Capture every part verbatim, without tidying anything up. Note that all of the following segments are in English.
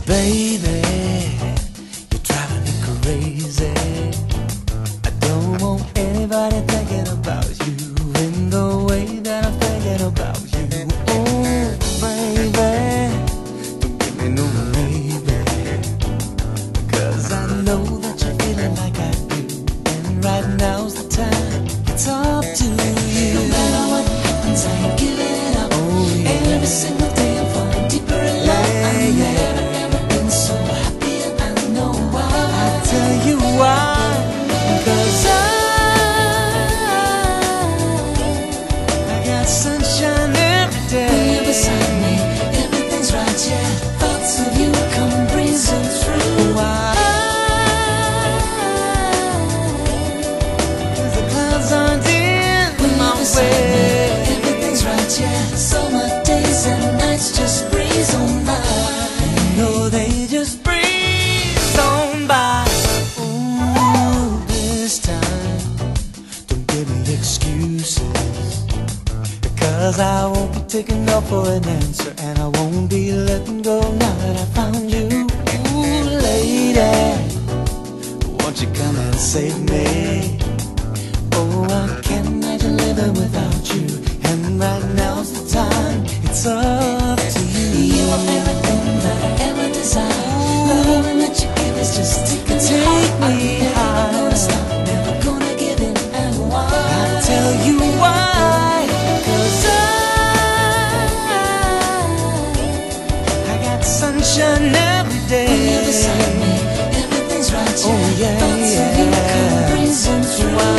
Baby, you're driving me crazy. I don't want anybody thinking about you in the way that I'm thinking about you. Oh, baby, don't give me no maybe, 'cause I know that you're feeling like I do, and right now's the time. It's up to you. No matter what happens, I ain't giving up. Oh, yeah. Every single day I'm falling deeper in love. Yeah, I'm yeah. never, ever been so happy, and I know why. I'll tell you why. 'Cause I, I got sunshine every day. When you're beside me, everything's right, yeah. Thoughts of you come breezing through. Why? 'Cause the clouds aren't in when my way. Me, everything's right, yeah. Summer days and nights just breeze on by. No, they just breeze on by. Ooh, this time, don't give me excuses, because I won't be taking no for an answer, and I won't be letting go now that I found you. Ooh, lady, won't you come and save me? Oh, I can't imagine living without you, and right now's the time. It's up to you. You are everything that I ever desire. The loving that you give is just taking take me high. Never gonna stop, never gonna give in, and why? I'll tell you why. 'Cause I, I got sunshine every day. When you're beside me, everything's right, yeah. Oh, yeah, thoughts yeah. of you come breezing through. Why?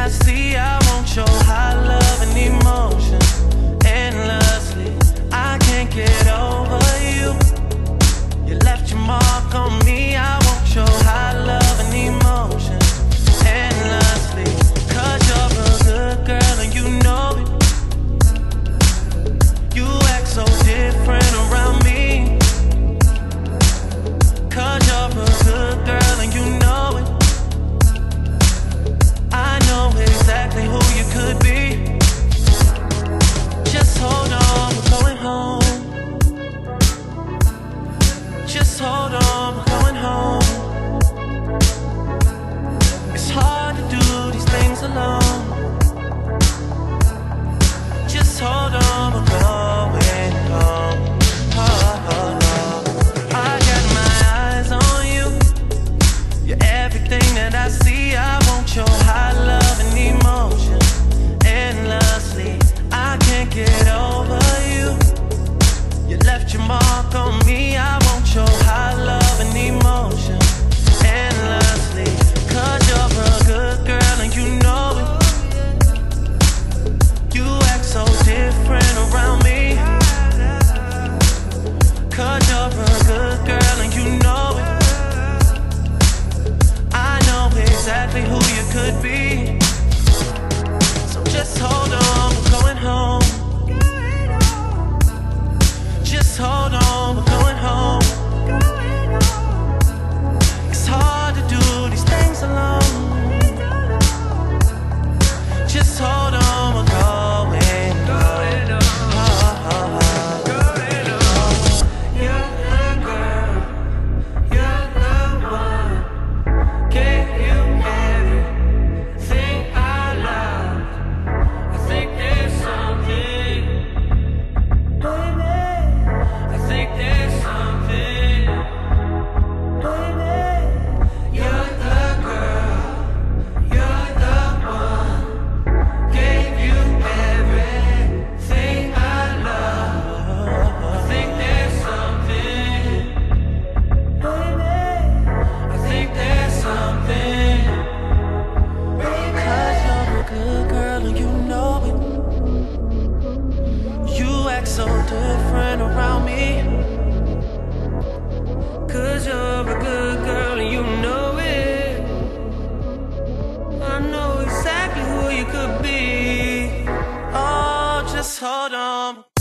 I see, I want your high love and emotion endlessly. I can't get over you. You left your mark on me. I want your high love and emotion endlessly. Cause you're a good girl and you know it. You act so different around me. Cause you're a good girl and you know it. I know exactly who you could be. Just hold on, we're going home. Just hold on, we're going home. It's hard to do these things alone. Just hold on, we're going home. Oh, oh, oh. I got my eyes on you. You're everything that I see. I want your high love and emotion endlessly. I can't get over you. You left your mark on me. I want your high love and emotion endlessly. Cause you're a good girl and you know it. You act so different around me. Cause you're a good girl and you know it. I know exactly who you could be. So just hold on, we're going home. Just hold on, we're going home. It's hard to do these things alone. Just hold on, we're going home. Oh, oh, oh. You're the girl, you're the one. Gave you everything I love. I think there's something, baby. I think there's something, baby. You're the girl, you're the one. Gave you everything I love. I think there's something, baby. I think there's something. Because you're a good girl and you know it. You act so different around me. Cause you're a good girl and you know it. I know exactly who you could be. Oh, just hold on.